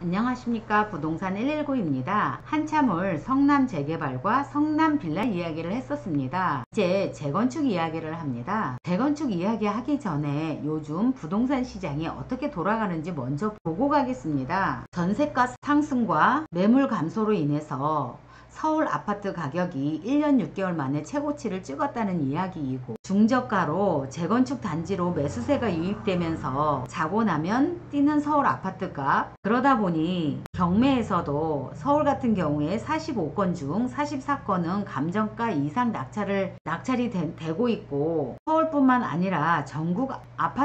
안녕하십니까. 부동산 119입니다. 한참을 성남 재개발과 성남 빌라 이야기를 했었습니다. 이제 재건축 이야기를 합니다. 재건축 이야기 하기 전에 요즘 부동산 시장이 어떻게 돌아가는지 먼저 보고 가겠습니다. 전세가 상승과 매물 감소로 인해서 서울 아파트 가격이 1년 6개월 만에 최고치를 찍었다는 이야기이고, 중저가로 재건축 단지로 매수세가 유입되면서 자고 나면 뛰는 서울 아파트값, 그러다 보니 경매에서도 서울 같은 경우에 45건 중 44건은 감정가 이상 낙찰이 되고 있고, 서울뿐만 아니라 전국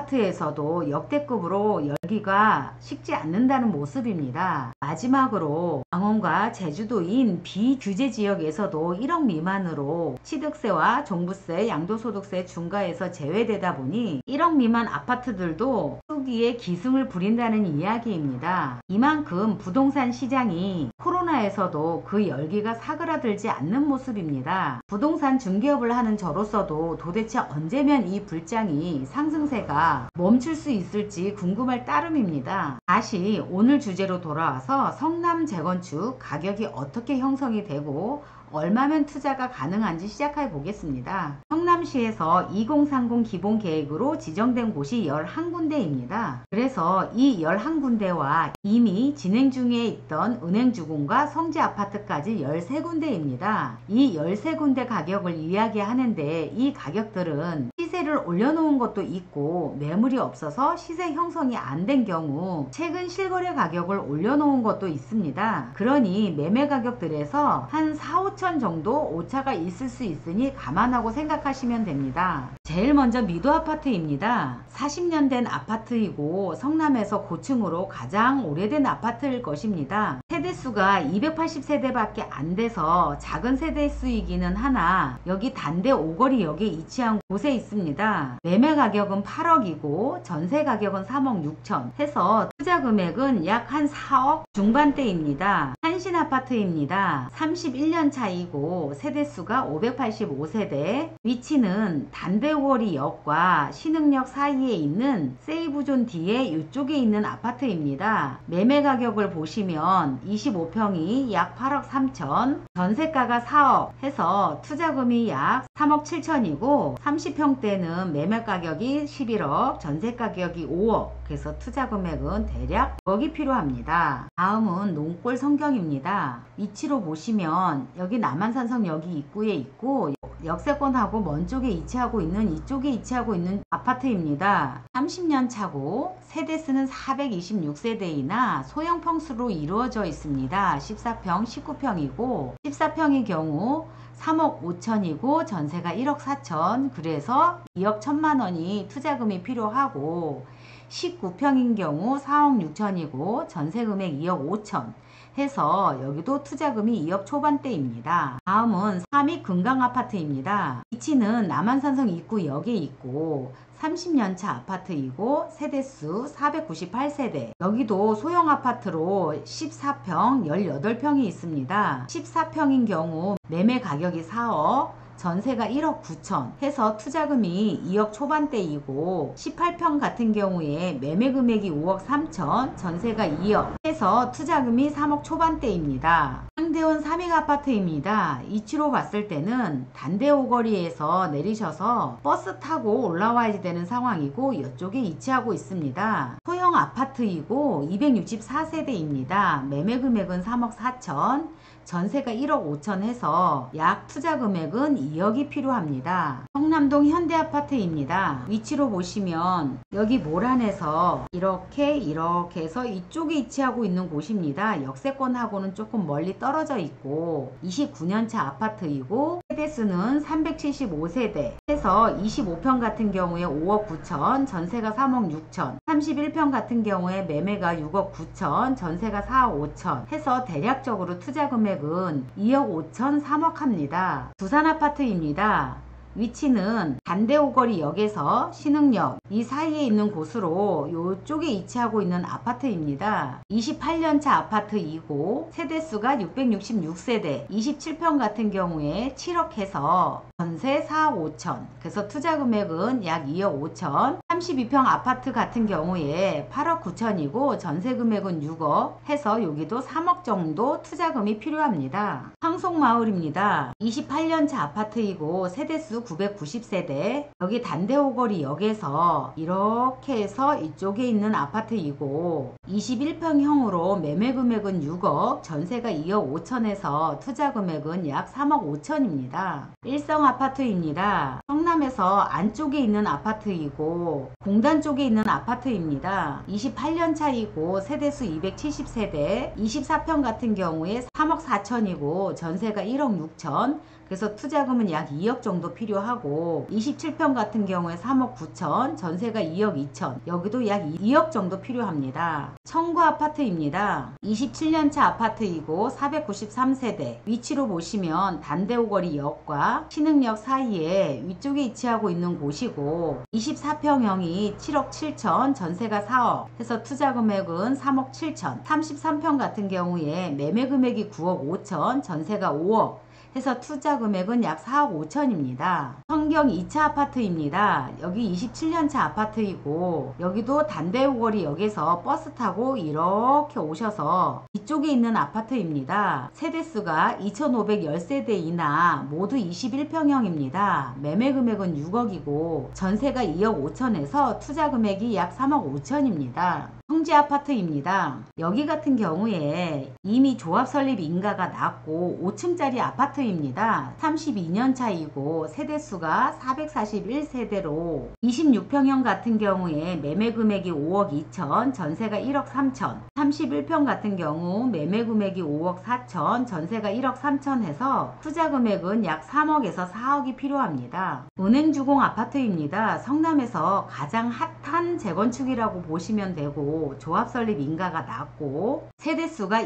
아파트에서도 역대급으로 열기가 식지 않는다는 모습입니다. 마지막으로 강원과 제주도인 비규제 지역에서도 1억 미만으로 취득세와 종부세, 양도소득세 중과에서 제외되다 보니 1억 미만 아파트들도 투기에 기승을 부린다는 이야기입니다. 이만큼 부동산 시장이 코로나에서도 그 열기가 사그라들지 않는 모습입니다. 부동산 중개업을 하는 저로서도 도대체 언제면 이 불장이 상승세가 멈출 수 있을지 궁금할 따름입니다. 다시 오늘 주제로 돌아와서 성남 재건축 가격이 어떻게 형성이 되고 얼마면 투자가 가능한지 시작해 보겠습니다. 성남시에서 2030 기본계획으로 지정된 곳이 11군데입니다. 그래서 이 11군데와 이미 진행 중에 있던 은행주공과 성지아파트까지 13군데입니다. 이 13군데 가격을 이야기하는데, 이 가격들은 시세를 올려놓은 것도 있고 매물이 없어서 시세 형성이 안 된 경우 최근 실거래 가격을 올려놓은 것도 있습니다. 그러니 매매 가격들에서 한 4,5천 정도 오차가 있을 수 있으니 감안하고 생각하시면 됩니다. 제일 먼저 미도 아파트입니다. 40년 된 아파트이고 성남에서 고층으로 가장 오래된 아파트일 것입니다. 세대수가 280세대밖에 안 돼서 작은 세대수이기는 하나, 여기 단대 오거리역에 위치한 곳에 있습니다. 매매 가격은 8억이고 전세 가격은 3억 6천 해서 투자 금액은 약 한 4억 중반대입니다. 한신 아파트입니다. 31년 차이고 세대수가 585세대, 위치는 단대오거리역과 신흥역 사이에 있는 세이브존 뒤에 이쪽에 있는 아파트입니다. 매매 가격을 보시면 25평이 약 8억 3천, 전세가가 4억 해서 투자금이 약 3억 7천이고 30평대는 매매 가격이 11억, 전세 가격이 5억, 그래서 투자 금액은 대략 1억이 필요합니다. 다음은 농골 성경입니다. 위치로 보시면 여기 남한산성역이 입구에 있고 역세권하고 먼 쪽에 위치하고 있는 이쪽에 위치하고 있는 아파트입니다. 30년 차고 세대수는 426세대이나 소형 평수로 이루어져 있습니다. 14평, 19평이고 14평의 경우 3억 5천이고 전세가 1억 4천, 그래서 2억 1천만 원이 투자금이 필요하고 19평인 경우 4억 6천이고 전세 금액 2억 5천 해서 여기도 투자금이 2억 초반대입니다. 다음은 삼익 금강아파트입니다. 위치는 남한산성 입구역에 있고 30년차 아파트이고 세대수 498세대, 여기도 소형 아파트로 14평 18평이 있습니다. 14평인 경우 매매 가격이 4억, 전세가 1억 9천 해서 투자금이 2억 초반대이고 18평 같은 경우에 매매 금액이 5억 3천, 전세가 2억 해서 투자금이 3억 초반대입니다. 상대원 삼익 아파트입니다. 위치로 봤을 때는 단대오거리에서 내리셔서 버스 타고 올라와야 되는 상황이고 이쪽에 위치하고 있습니다. 소형 아파트이고 264세대입니다. 매매 금액은 3억 4천, 전세가 1억 5천 해서 약 투자 금액은 2억이 필요합니다. 성남동 현대아파트입니다. 위치로 보시면 여기 모란에서 이렇게 해서 이쪽에 위치하고 있는 곳입니다. 역세권하고는 조금 멀리 떨어져 있고 29년차 아파트이고 세대수는 375세대 해서 25평 같은 경우에 5억 9천, 전세가 3억 6천, 31평 같은 경우에 매매가 6억 9천, 전세가 4억 5천 해서 대략적으로 투자 금액은 2억 5천, 3억 합니다. 두산 아파트입니다. 위치는 단대오거리역에서 신흥역 이 사이에 있는 곳으로 이쪽에 위치하고 있는 아파트입니다. 28년차 아파트이고 세대수가 666세대 27평 같은 경우에 7억 해서 전세 4억 5천, 그래서 투자 금액은 약 2억 5천. 32평 아파트 같은 경우에 8억 9천이고 전세 금액은 6억 해서 여기도 3억 정도 투자금이 필요합니다. 황송마을입니다. 28년차 아파트이고 세대수 990세대, 여기 단대오거리역에서 이렇게 해서 이쪽에 있는 아파트이고 21평형으로 매매 금액은 6억, 전세가 2억 5천에서 투자 금액은 약 3억 5천입니다. 일성 아파트입니다. 성남에서 안쪽에 있는 아파트이고 공단 쪽에 있는 아파트입니다. 28년 차이고 세대수 270세대 24평 같은 경우에 3억 4천이고 전세가 1억 6천, 그래서 투자금은 약 2억 정도 필요하고 27평 같은 경우에 3억 9천, 전세가 2억 2천, 여기도 약 2억 정도 필요합니다. 청구 아파트입니다. 27년차 아파트이고 493세대, 위치로 보시면 단대오거리역과 신흥역 사이에 위쪽에 위치하고 있는 곳이고 24평형이 7억 7천, 전세가 4억 해서 투자금액은 3억 7천, 33평 같은 경우에 매매 금액이 9억 5천, 전세가 5억 해서 투자 금액은 약 4억 5천입니다. 성경 2차 아파트입니다. 여기 27년차 아파트이고 여기도 단대오거리역에서 버스 타고 이렇게 오셔서 이쪽에 있는 아파트입니다. 세대수가 2510세대 이나 모두 21평형입니다. 매매 금액은 6억이고 전세가 2억 5천에서 투자 금액이 약 3억 5천입니다. 성지 아파트입니다. 여기 같은 경우에 이미 조합 설립 인가가 났고 5층짜리 아파트입니다. 32년 차이고 세대수가 441세대로 26평형 같은 경우에 매매 금액이 5억 2천, 전세가 1억 3천, 31평 같은 경우 매매 금액이 5억 4천, 전세가 1억 3천 해서 투자 금액은 약 3억에서 4억이 필요합니다. 은행주공 아파트입니다. 성남에서 가장 핫한 재건축이라고 보시면 되고 조합 설립 인가가 났고 세대수가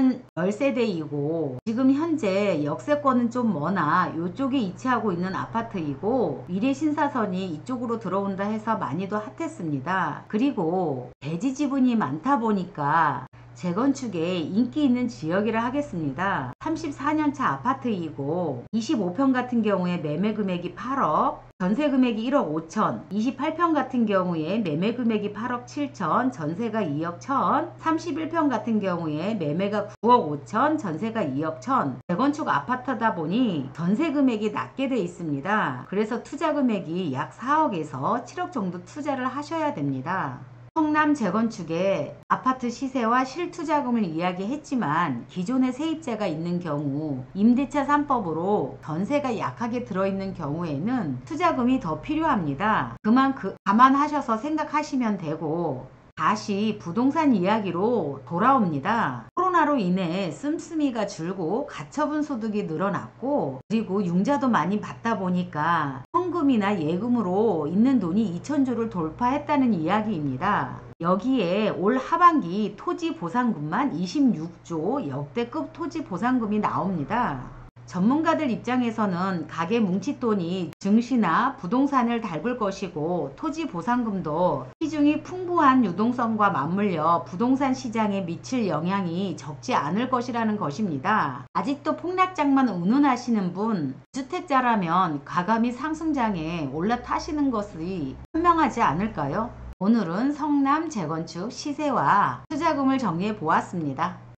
2010세대이고 지금 현재 역세권은 좀 머나 이쪽에 위치하고 있는 아파트이고 미래 신사선이 이쪽으로 들어온다 해서 많이도 핫했습니다. 그리고 대지 지분이 많다 보니까 재건축에 인기 있는 지역이라 하겠습니다. 34년차 아파트이고 25평 같은 경우에 매매 금액이 8억, 전세 금액이 1억 5천, 28평 같은 경우에 매매 금액이 8억 7천, 전세가 2억 1천, 31평 같은 경우에 매매가 9억 5천, 전세가 2억 1천. 재건축 아파트다 보니 전세 금액이 낮게 돼 있습니다. 그래서 투자 금액이 약 4억에서 7억 정도 투자를 하셔야 됩니다. 성남 재건축의 아파트 시세와 실투자금을 이야기했지만 기존의 세입자가 있는 경우 임대차 3법으로 전세가 약하게 들어있는 경우에는 투자금이 더 필요합니다. 감안하셔서 생각하시면 되고 다시 부동산 이야기로 돌아옵니다. 코로나로 인해 씀씀이가 줄고 가처분 소득이 늘어났고 그리고 융자도 많이 받다 보니까 현금이나 예금으로 있는 돈이 2천조를 돌파했다는 이야기입니다. 여기에 올 하반기 토지 보상금만 26조 역대급 토지 보상금이 나옵니다. 전문가들 입장에서는 가계 뭉칫돈이 증시나 부동산을 닮을 것이고 토지 보상금도 시중이 풍부한 유동성과 맞물려 부동산 시장에 미칠 영향이 적지 않을 것이라는 것입니다. 아직도 폭락장만 운운하시는 분, 주택자라면 과감히 상승장에 올라타시는 것이 현명하지 않을까요? 오늘은 성남 재건축 시세와 투자금을 정리해 보았습니다.